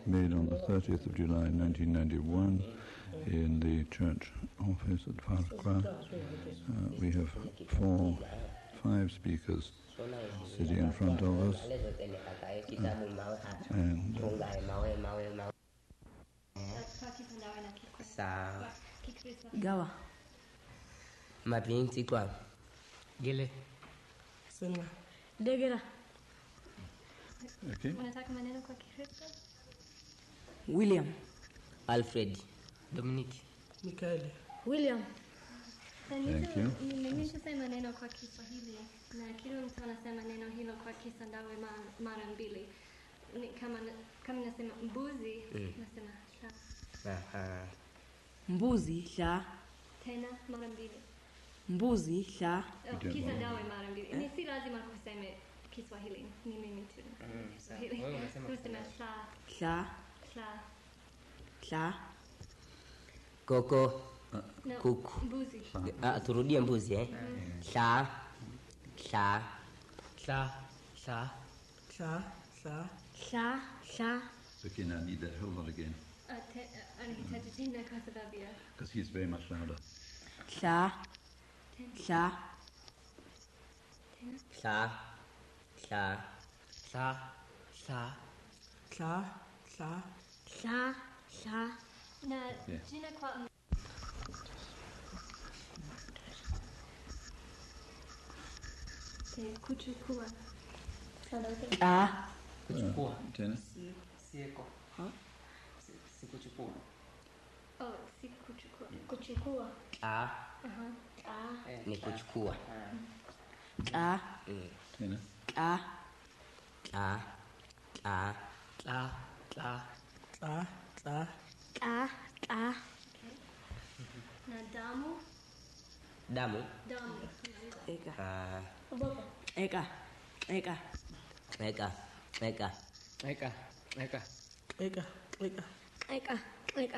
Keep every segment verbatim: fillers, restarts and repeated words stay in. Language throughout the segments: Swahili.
made on the thirtieth of July nineteen ninety-one in the church office at Farquhar. Uh, we have four, five speakers sitting in front of us. Uh, and uh, Sawa. Gawa. Mabinti kwa Gile. Sunna. Degera. okay. Unataka maneno kwa Kikristo? William. Alfred. Dominique. Mikaeli. William. Thank you. Mimi nitasema neno kwa Kiswahili na kila mtu anasema neno hilo kwa Kisandawe mara mbili. Ni kama kama nasema mbuzi, mm. nasema sha. Aha. Mbuzi sha. Tena mara mbili. Mbuzi sha. Oh, Kisandawe mara mbili. Ni si lazima kuseme Kiswahili. Ni mimi tu. Kiswahili. Tuseme sha. Sha. Sha. Sha. Koko. No, Kuku. mbuzi. Ah, turudie mbuzi eh. Sha. Sha. Sha. Sha. Sha. Sha. Sha. Sha. Okay, now I need that whole lot again. Anahitaji tena kwa sababu ya Because he's very much louder. Sha. Sha. Sha. Sha. Sha. Sha. Sha. Sha. sha. Sha. Na Yeah. jina kwa Okay, kuchukua. Sha. Kuchukua. Uh, Tena? Sieko. Huh? Si kuchukua. Oh, si kuchukua. Kuchukua. Ah. Aha. Ah. Ni kuchukua. Sha. Mm. Tena? Sha. Ah. Ah. Sha. Sha. Sha. Sha. Ah. Ah. Na damu. Damu. Damu. Eka. Ah. Eka. Eka. Eka. Eka. Eka. Eka. Eka. Eka. Eka. Eka.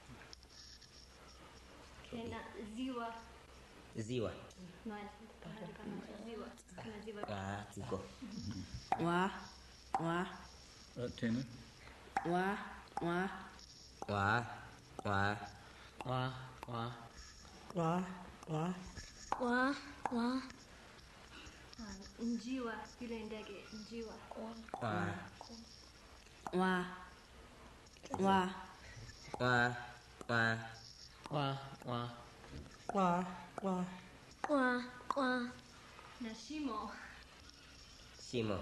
Okay, na ziwa. Ziwa. Maji. Pahali kama ziwa. Kama ziwa. Ah, kiko. Wa. Wa. Uh, tena? Wa. Wa. Wa. Wa. Wa. Wa. Wa. Wa. Wa. Wa. Ah, njiwa. Yule ndege. Njiwa. Wa. Wa. Wa. Wa. Wa. Wa. Wa. Wa. Wa. Wa. Wa. Na shimo. Shimo.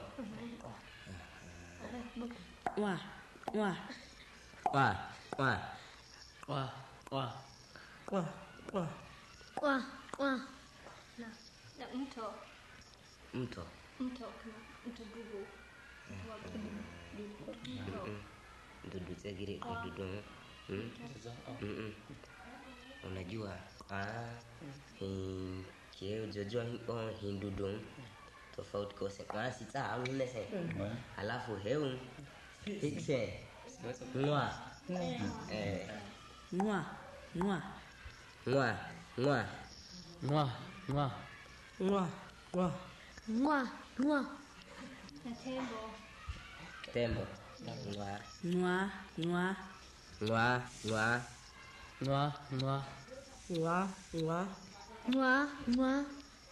Wa. Wa. Wa. Wa. Wa. Wa. Wa. Wa. Wa. Wa. Na, na mto. Mto. Mto kama mto gugu. Mto wa gugu. Dudu segiri dudu. Hmm? Mm. Unajua ah hin kile ujojua oh hindudu tofauti kwa sababu sita au nne sasa. Alafu heu fixe. Mwa. Eh. Mwa. Mwa. Mwa. Mwa. Mwa. Mwa. Mwa. Mwa. Mwa. Mwa. Na tembo. Tembo. Mwa. Mwa. Mwa. Mwa. Mwa. Mwa. Mwa. Mwa. Mwa. Mwa. Mwa.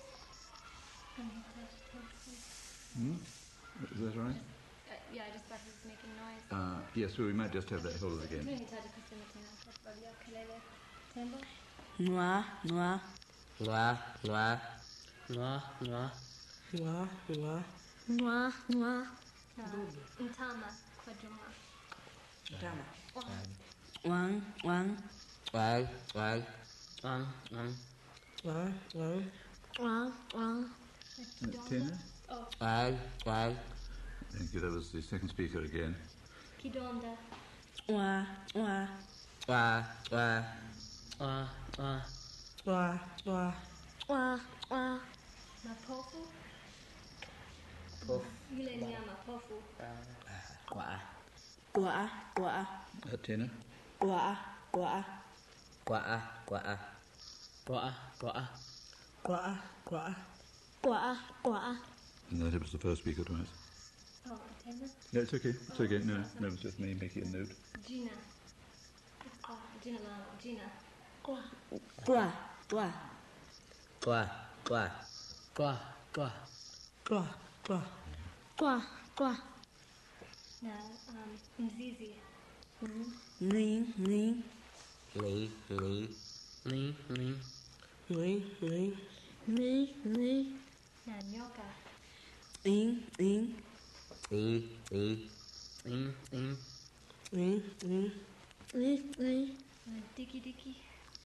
Hmm? Is that right? Uh, yeah, I just thought he was making noise. Uh, yes, well, we might just have that whole again. Tunahitaji kusema tena kwa sababu ya kelele. Tembo. Mwa. Mwa. Mwa. Mwa. Mwa. Mwa. Mwa. Mwa. Mwa. Mwa. Na mtama kwa jumla. Tama. Wang. Wang. Wang. Wang. Wang. Wang. Wang. Wang. Wang. Wang. Uh, Tena? Oh, Wang. Wang. Thank you, that was the second speaker again. kidonda. Wa. Wa. Wa. Wa. Wa. Wa. Wa. Wa. Wa. Wa. Na pofu. Pofu. Yule nyama pofu. Wa. Wa. Wa. Uh, Tena? Wa. Wa. Kwa. Kwa. Kwa. Kwa. Wa. Wa. Kwa. Kwa. And that was the first speaker twice. Oh, No, it's okay. It's okay. No, no, it was just me making a note. Gina. Oh, Gina Lano. Gina. Tua. Tua. Tua, tua. Tua, tua. Tua. Tua. Tua. Tua. Na um, Mzizi. Ning. Ning. Ning, ning. Ning, ning. Ning. Ning. Ning. Ning. Na Nyoka. Ing. Ing. Ing, ing. Ing, ing. Ing. Ing. Ing. Ing. Na Diki Diki.